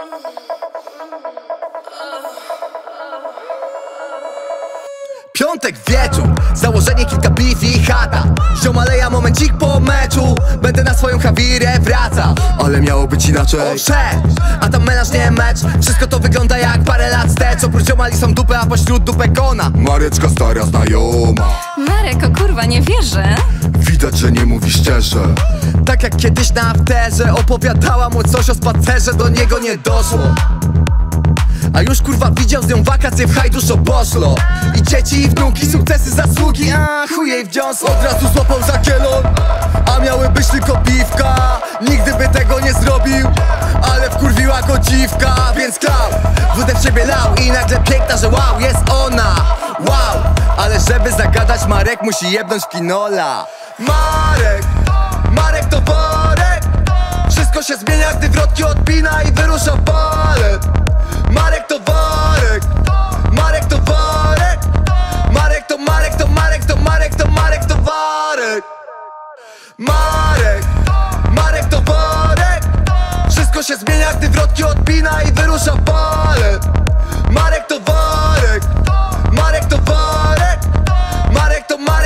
Piątek wieczór, założenie kilka piw i chata. Ziomaleja momencik po meczu, będę na swoją Hawirę wracał. Ale miało być inaczej. A tam menaż nie mecz, wszystko to wygląda jak parę lat wstecz. Oprócz ziomali są dupy, a pośród dupek ona Mareczka stara znajoma. Marek, o kurwa, nie wierzę. Widać, że nie mówi szczerze. Tak jak kiedyś na afterze opowiadała mu coś o spacerze, do niego nie doszło. A już kurwa widział z nią wakacje w hajduszo poszło. I dzieci i wnuki, sukcesy, zasługi, a chuj jej wdziąsło. Od razu złapał za kielon, a miały być tylko piwka. Nigdy by tego nie zrobił, ale wkurwiła go dziwka. Więc klał, wódę w siebie lał i nagle piękna, że wow, jest ona. Wow, ale żeby zagadać Marek musi jebnąć w kinola. Marek to worek. Wszystko się zmienia, gdy wrotki odpina i wyrusza w balet. Marek to worek. Marek to worek. Marek to worek. Marek to worek. Wszystko się zmienia, gdy wrotki odpina i wyrusza w balet. Marek to worek. Marek to worek. Marek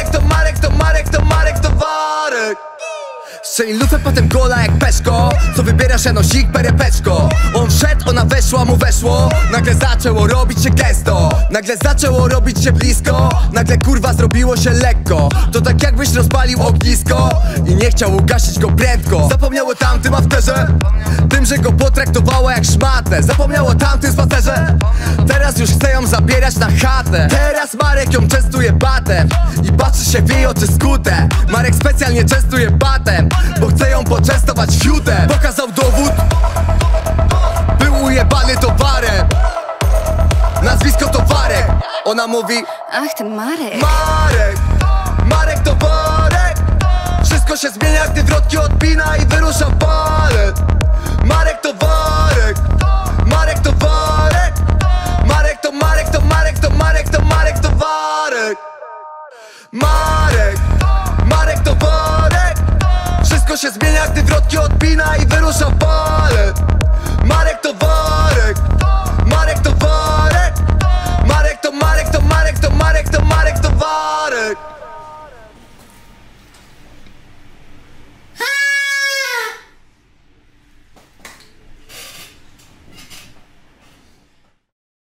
to worek. Strzelił lufę, potem gola jak Peszko. Co wybiera się nosik, perepeczko. On wszedł, ona weszła, mu weszło. Nagle zaczęło robić się gesto. Nagle zaczęło robić się blisko. Nagle kurwa zrobiło się lekko. To tak jakbyś rozpalił ognisko i nie chciał ugasić go prędko. Zapomniał o tamtym afterze, tym, że go potraktowała jak szmatę. Zapomniał o tamtym spacerze, teraz już chce ją zabierać na chatę. Teraz Marek ją częstuje batem i patrzy się w jej oczy skute. Marek specjalnie częstuje batem, bo chce ją poczęstować fiutem. Pokazał dowód, był ujebany towarem. Nazwisko to Warek. Ona mówi: Ach, ten Marek. Marek to worek. Wszystko się zmienia, gdy wrotki odpina i wyrusza w balet. Marek to worek. Marek to worek. Marek to worek. Marek to worek. Wszystko się zmienia, gdy wrotki odpina i wyrusza w balet. Marek to worek.